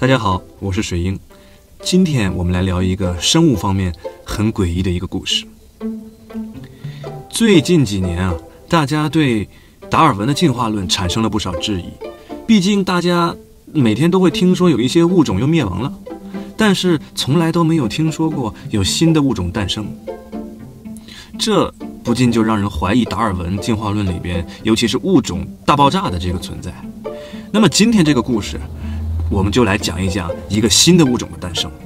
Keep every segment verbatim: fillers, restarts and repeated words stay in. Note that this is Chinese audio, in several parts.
大家好，我是水英。今天我们来聊一个生物方面很诡异的一个故事。最近几年啊，大家对达尔文的进化论产生了不少质疑。毕竟大家每天都会听说有一些物种又灭亡了，但是从来都没有听说过有新的物种诞生。这不禁就让人怀疑达尔文进化论里边，尤其是物种大爆炸的这个存在。那么今天这个故事，我们就来讲一讲一个新的物种的诞生。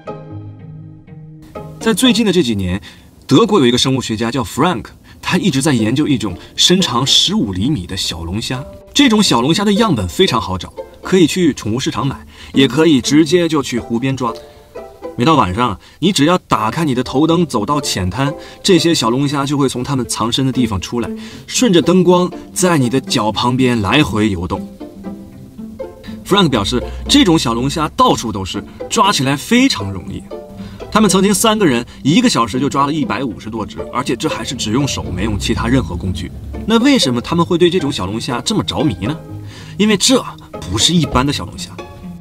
在最近的这几年，德国有一个生物学家叫 Frank， 他一直在研究一种身长十五厘米的小龙虾。这种小龙虾的样本非常好找，可以去宠物市场买，也可以直接就去湖边抓。每到晚上，你只要打开你的头灯，走到浅滩，这些小龙虾就会从它们藏身的地方出来，顺着灯光在你的脚旁边来回游动。Frank 表示，这种小龙虾到处都是，抓起来非常容易。他们曾经三个人一个小时就抓了一百五十多只，而且这还是只用手，没用其他任何工具。那为什么他们会对这种小龙虾这么着迷呢？因为这不是一般的小龙虾。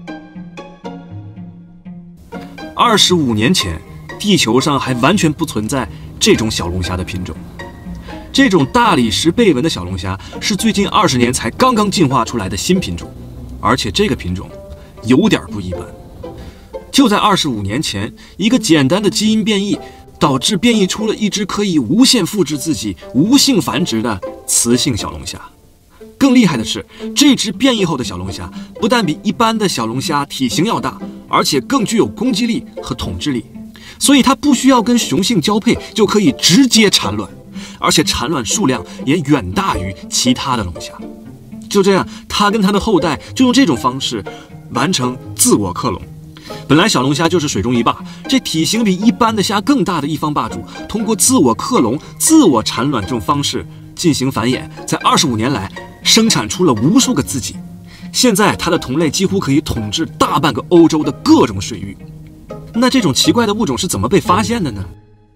二十五年前，地球上还完全不存在这种小龙虾的品种。这种大理石背纹的小龙虾是最近二十年才刚刚进化出来的新品种。而且这个品种有点不一般。就在二十五年前，一个简单的基因变异导致变异出了一只可以无限复制自己、无性繁殖的雌性小龙虾。更厉害的是，这只变异后的小龙虾不但比一般的小龙虾体型要大，而且更具有攻击力和统治力。所以它不需要跟雄性交配就可以直接产卵，而且产卵数量也远大于其他的龙虾。就这样，他跟他的后代就用这种方式完成自我克隆。本来小龙虾就是水中一霸，这体型比一般的虾更大的一方霸主，通过自我克隆、自我产卵这种方式进行繁衍，在二十五年来生产出了无数个自己。现在它的同类几乎可以统治大半个欧洲的各种水域。那这种奇怪的物种是怎么被发现的呢？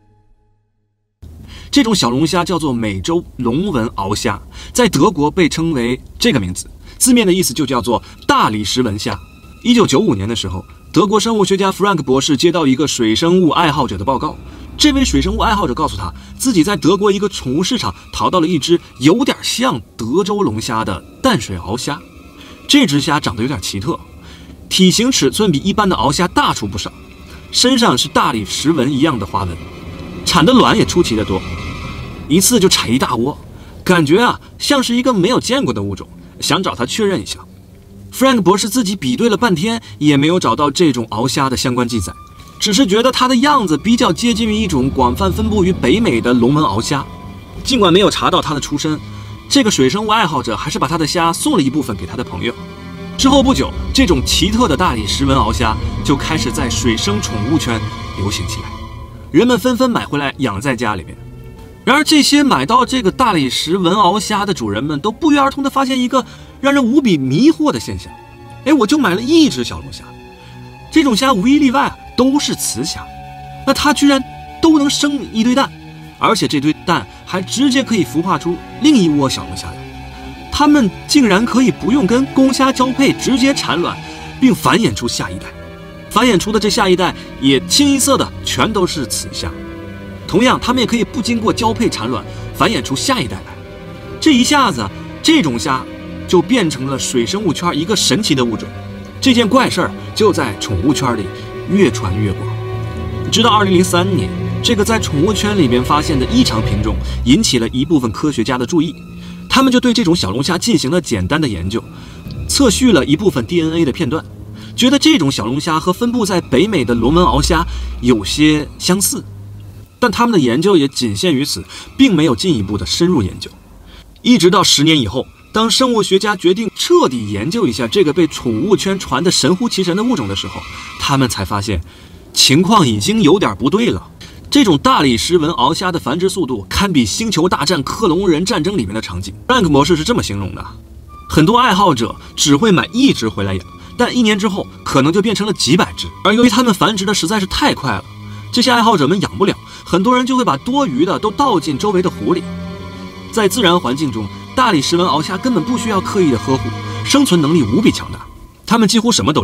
这种小龙虾叫做美洲龙纹鳌虾，在德国被称为这个名字，字面的意思就叫做大理石纹虾。一九九五年的时候，德国生物学家 Frank 博士接到一个水生物爱好者的报告，这位水生物爱好者告诉他，自己在德国一个宠物市场淘到了一只有点像德州龙虾的淡水鳌虾。这只虾长得有点奇特，体型尺寸比一般的鳌虾大出不少，身上是大理石纹一样的花纹，产的卵也出奇的多，一次就产一大窝，感觉啊像是一个没有见过的物种，想找他确认一下。Frank 博士自己比对了半天，也没有找到这种鳌虾的相关记载，只是觉得它的样子比较接近于一种广泛分布于北美的龙纹鳌虾。尽管没有查到它的出身，这个水生物爱好者还是把他的虾送了一部分给他的朋友。之后不久，这种奇特的大理石纹鳌虾就开始在水生宠物圈流行起来，人们纷纷买回来养在家里面。然而这些买到这个大理石纹鳌虾的主人们都不约而同地发现一个让人无比迷惑的现象。哎，我就买了一只小龙虾，这种虾无一例外都是雌虾，那它居然都能生一堆蛋，而且这堆蛋还直接可以孵化出另一窝小龙虾来。它们竟然可以不用跟公虾交配，直接产卵并繁衍出下一代，繁衍出的这下一代也清一色的全都是雌虾。同样，它们也可以不经过交配产卵繁衍出下一代来。这一下子，这种虾就变成了水生物圈一个神奇的物种。这件怪事儿就在宠物圈里越传越广。直到二零零三年，这个在宠物圈里面发现的异常品种引起了一部分科学家的注意，他们就对这种小龙虾进行了简单的研究，测序了一部分 D N A 的片段，觉得这种小龙虾和分布在北美的龙纹鳌虾有些相似。但他们的研究也仅限于此，并没有进一步的深入研究。一直到十年以后，当生物学家决定彻底研究一下这个被宠物圈传得神乎其神的物种的时候，他们才发现情况已经有点不对了。这种大理石纹鳌虾的繁殖速度堪比星球大战克隆人战争里面的场景。Frank 博士是这么形容的：很多爱好者只会买一只回来养，但一年之后可能就变成了几百只，而由于它们繁殖的实在是太快了，这些爱好者们养不了，很多人就会把多余的都倒进周围的湖里。在自然环境中，大理石纹鳌虾根本不需要刻意的呵护，生存能力无比强大。它们几乎什么都吃，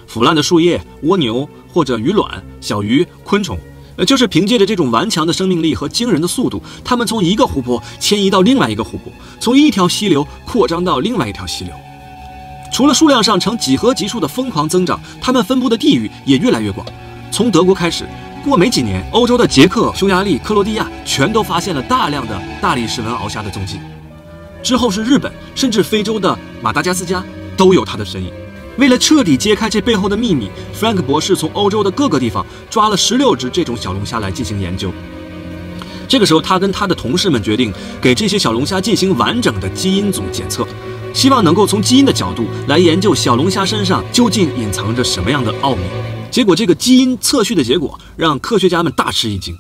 腐烂的树叶、蜗牛或者鱼卵、小鱼、昆虫。呃，就是凭借着这种顽强的生命力和惊人的速度，它们从一个湖泊迁移到另外一个湖泊，从一条溪流扩张到另外一条溪流。除了数量上呈几何级数的疯狂增长，它们分布的地域也越来越广。从德国开始，过没几年，欧洲的捷克、匈牙利、克罗地亚全都发现了大量的大理石纹鳌虾的踪迹。之后是日本，甚至非洲的马达加斯加都有它的身影。为了彻底揭开这背后的秘密，弗兰克博士从欧洲的各个地方抓了十六只这种小龙虾来进行研究。这个时候，他跟他的同事们决定给这些小龙虾进行完整的基因组检测，希望能够从基因的角度来研究小龙虾身上究竟隐藏着什么样的奥秘。结果，这个基因测序的结果让科学家们大吃一惊。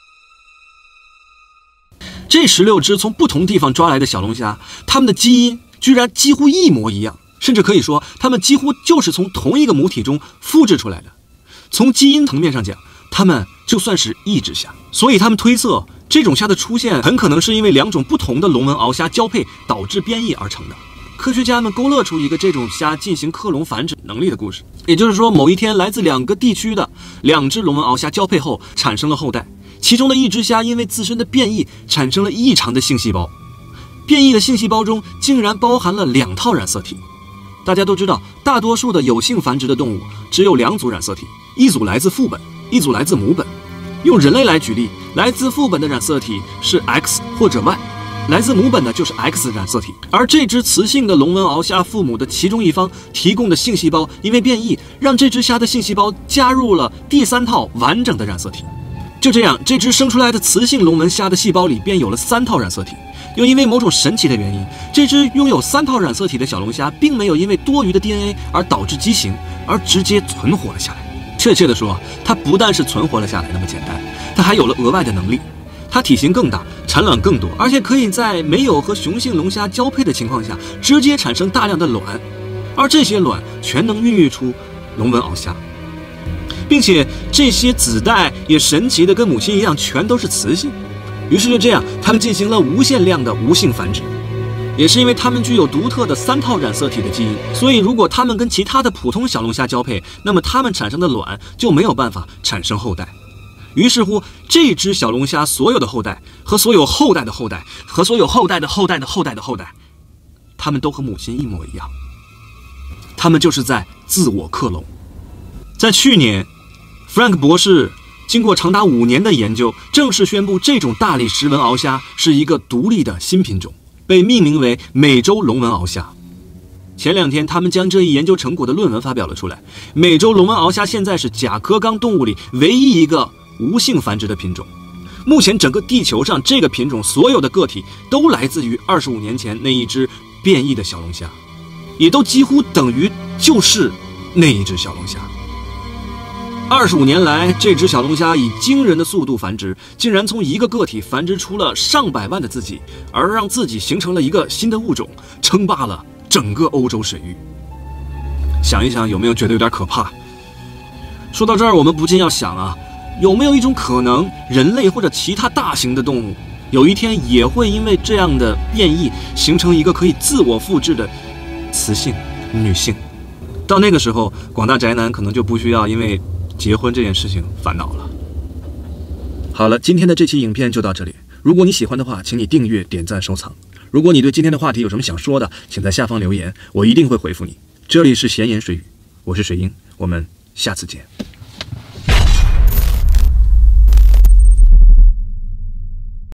这十六只从不同地方抓来的小龙虾，它们的基因居然几乎一模一样。甚至可以说，它们几乎就是从同一个母体中复制出来的。从基因层面上讲，它们就算是一只虾。所以他们推测，这种虾的出现很可能是因为两种不同的龙纹鳌虾交配导致变异而成的。科学家们勾勒出一个这种虾进行克隆繁殖能力的故事，也就是说，某一天来自两个地区的两只龙纹鳌虾交配后产生了后代，其中的一只虾因为自身的变异产生了异常的性细胞，变异的性细胞中竟然包含了两套染色体。大家都知道，大多数的有性繁殖的动物只有两组染色体，一组来自父本，一组来自母本。用人类来举例，来自父本的染色体是 X 或者 Y， 来自母本的就是 X 染色体。而这只雌性的龙纹鳌虾父母的其中一方提供的性细胞，因为变异，让这只虾的性细胞加入了第三套完整的染色体。就这样，这只生出来的雌性龙纹虾的细胞里便有了三套染色体。又因为某种神奇的原因，这只拥有三套染色体的小龙虾并没有因为多余的 D N A 而导致畸形，而直接存活了下来。确切的说，它不但是存活了下来那么简单，它还有了额外的能力。它体型更大，产卵更多，而且可以在没有和雄性龙虾交配的情况下，直接产生大量的卵，而这些卵全能孕育出龙纹鳌虾，并且这些子代也神奇的跟母亲一样，全都是雌性。于是就这样，他们进行了无限量的无性繁殖。也是因为它们具有独特的三套染色体的基因，所以如果它们跟其他的普通小龙虾交配，那么它们产生的卵就没有办法产生后代。于是乎，这只小龙虾所有的后代和所有后代的后代和所有后代的后代的后代的后代，它们都和母亲一模一样。它们就是在自我克隆。在去年，弗兰克博士经过长达五年的研究，正式宣布这种大理石纹鳌虾是一个独立的新品种，被命名为美洲龙纹鳌虾。前两天，他们将这一研究成果的论文发表了出来。美洲龙纹鳌虾现在是甲壳纲动物里唯一一个无性繁殖的品种。目前，整个地球上这个品种所有的个体都来自于二十五年前那一只变异的小龙虾，也都几乎等于就是那一只小龙虾。二十五年来，这只小龙虾以惊人的速度繁殖，竟然从一个个体繁殖出了上百万的自己，而让自己形成了一个新的物种，称霸了整个欧洲水域。想一想，有没有觉得有点可怕？说到这儿，我们不禁要想啊，有没有一种可能，人类或者其他大型的动物，有一天也会因为这样的变异，形成一个可以自我复制的雌性女性？到那个时候，广大宅男可能就不需要因为结婚这件事情烦恼了。好了，今天的这期影片就到这里。如果你喜欢的话，请你订阅、点赞、收藏。如果你对今天的话题有什么想说的，请在下方留言，我一定会回复你。这里是闲言水语，我是水英，我们下次见。